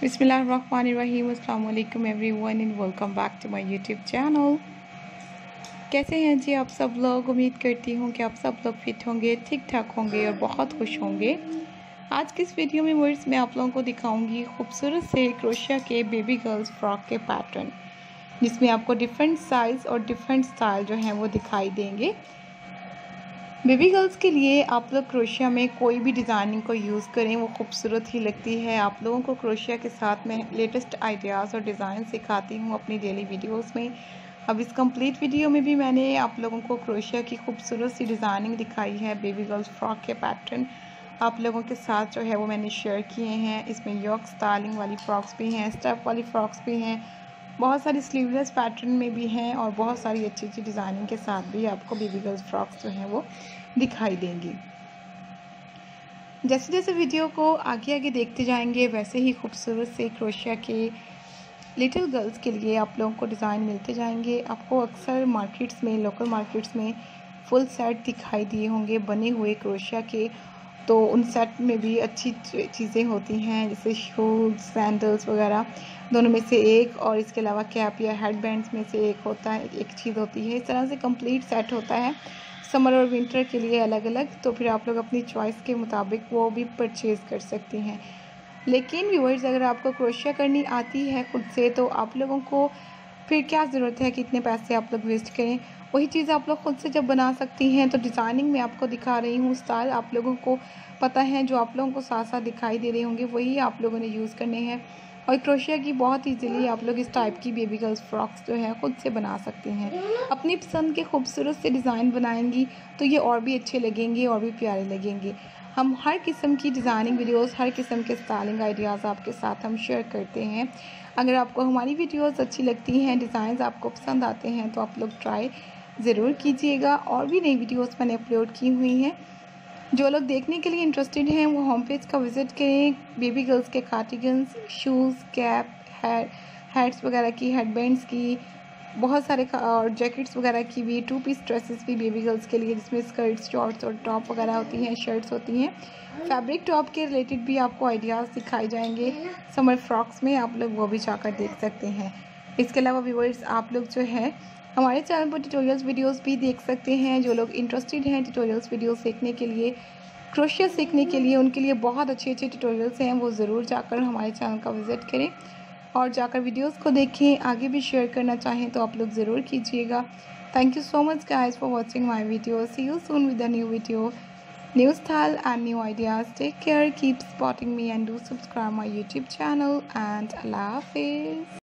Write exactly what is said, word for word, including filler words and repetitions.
बिस्मिल्लाहिर्रहमानिर्रहीम अस्सलाम वालेकुम everyone and welcome back to my YouTube channel. कैसे हैं जी आप सब लोग। उम्मीद करती हूँ कि आप सब लोग फिट होंगे, ठीक ठाक होंगे और बहुत खुश होंगे। आज की इस वीडियो में वर्ड्स मैं आप लोगों को दिखाऊंगी खूबसूरत से क्रोशिया के बेबी गर्ल्स फ्रॉक के पैटर्न, जिसमें आपको डिफरेंट साइज़ और डिफरेंट स्टाइल जो हैं वो दिखाई देंगे। बेबी गर्ल्स के लिए आप लोग क्रोशिया में कोई भी डिज़ाइनिंग को यूज़ करें वो खूबसूरत ही लगती है। आप लोगों को क्रोशिया के साथ में लेटेस्ट आइडियाज़ और डिज़ाइन सिखाती हूँ अपनी डेली वीडियोस में। अब इस कंप्लीट वीडियो में भी मैंने आप लोगों को क्रोशिया की खूबसूरत सी डिज़ाइनिंग दिखाई है। बेबी गर्ल्स फ्रॉक के पैटर्न आप लोगों के साथ जो है वो मैंने शेयर किए हैं। इसमें यॉक स्टाइलिंग वाली फ्रॉक्स भी हैं, स्टेप वाली फ्रॉक्स भी हैं, बहुत सारी स्लीवलेस पैटर्न में भी हैं और बहुत सारी अच्छी अच्छी डिज़ाइनिंग के साथ भी आपको बेबी गर्ल्स फ्रॉक्स जो हैं वो दिखाई देंगी। जैसे जैसे वीडियो को आगे आगे देखते जाएंगे वैसे ही खूबसूरत से क्रोशिया के लिटिल गर्ल्स के लिए आप लोगों को डिज़ाइन मिलते जाएंगे। आपको अक्सर मार्केट्स में, लोकल मार्केट्स में फुल सेट दिखाई दिए होंगे बने हुए क्रोशिया के, तो उन सेट में भी अच्छी चीज़ें होती हैं जैसे शूज़, सैंडल्स वगैरह, दोनों में से एक, और इसके अलावा कैप या हेड बैंड्स में से एक होता है, एक चीज़ होती है। इस तरह से कंप्लीट सेट होता है समर और विंटर के लिए अलग अलग। तो फिर आप लोग अपनी चॉइस के मुताबिक वो भी परचेज़ कर सकती हैं। लेकिन व्यूअर्स, अगर आपको क्रोशिया करनी आती है खुद से तो आप लोगों को फिर क्या ज़रूरत है कि इतने पैसे आप लोग वेस्ट करें। वही चीज़ आप लोग खुद से जब बना सकती हैं। तो डिज़ाइनिंग में आपको दिखा रही हूँ, स्टाइल आप लोगों को पता है, जो आप लोगों को साथ साथ दिखाई दे रहे होंगे वही आप लोगों ने यूज़ करने हैं। और क्रोशिया की बहुत ईजीली आप लोग इस टाइप की बेबी गर्ल्स फ्रॉक्स जो है खुद से बना सकते हैं। अपनी पसंद के खूबसूरत से डिज़ाइन बनाएंगी तो ये और भी अच्छे लगेंगे और भी प्यारे लगेंगे। हम हर किस्म की डिज़ाइनिंग वीडियोस, हर किस्म के स्टाइलिंग आइडियाज़ आपके साथ हम शेयर करते हैं। अगर आपको हमारी वीडियोस अच्छी लगती हैं, डिज़ाइंस आपको पसंद आते हैं तो आप लोग ट्राई ज़रूर कीजिएगा। और भी नई वीडियोस मैंने अपलोड की हुई हैं। जो लोग देखने के लिए इंटरेस्टेड हैं वो होम पेज का विज़िट करें। बेबी गर्ल्स के cardigans, shoes, cap, head heads वगैरह की, हेडबैंड्स की, बहुत सारे और जैकेट्स वगैरह की भी, टू पीस ड्रेसेस भी बेबी गर्ल्स के लिए, जिसमें स्कर्ट्स, शॉर्ट्स और टॉप वगैरह होती हैं, शर्ट्स होती हैं। फैब्रिक टॉप के रिलेटेड भी आपको आइडियाज़ दिखाए जाएंगे समर फ्रॉक्स में, आप लोग वो भी जाकर देख सकते हैं। इसके अलावा व्यूअर्स, आप लोग जो है हमारे चैनल पर ट्यूटोरियल्स वीडियोस भी देख सकते हैं। जो लोग इंटरेस्टेड हैं ट्यूटोरियल्स वीडियोस सीखने के लिए, क्रोशिया सीखने के लिए, उनके लिए बहुत अच्छे अच्छे ट्यूटोरियल्स हैं। वो ज़रूर जाकर हमारे चैनल का विज़िट करें और जाकर वीडियोस को देखें। आगे भी शेयर करना चाहें तो आप लोग ज़रूर कीजिएगा। Thank you so much guys for watching my video. See you soon with a new video, new style and new ideas. Take care, keep supporting me and do subscribe my YouTube channel and अल्लाह हाफिज़।